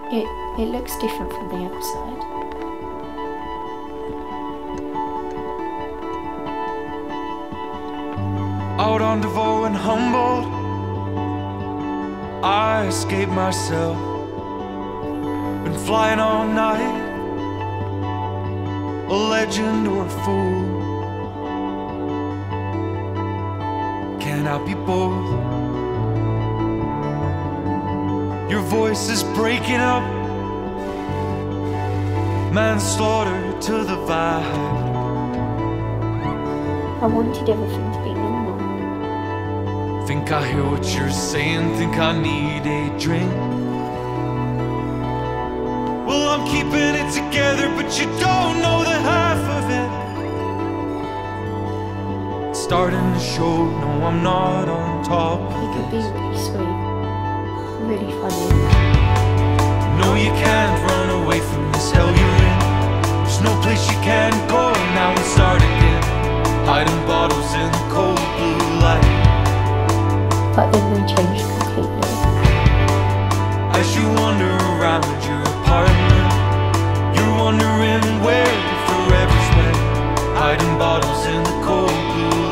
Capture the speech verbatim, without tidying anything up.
It, it looks different from the outside. Out on Devoe and Humboldt, I escaped myself. Been flying all night, a legend or a fool. Can I be both? Your voice is breaking up, manslaughter to the vibe. I wanted everything to be normal. Think I hear what you're saying, think I need a drink. Well, I'm keeping it together, but you don't know the half of it. It's starting to show, no, I'm not on top of You could be this. really sweet, really funny. No, you can't run away from this hell you're in. There's no place you can go, now we start again. Hiding bottles in the cold blue light. But then they changed completely. As you wander around your apartment, you're wondering where your forever's went. Hiding bottles in the cold blue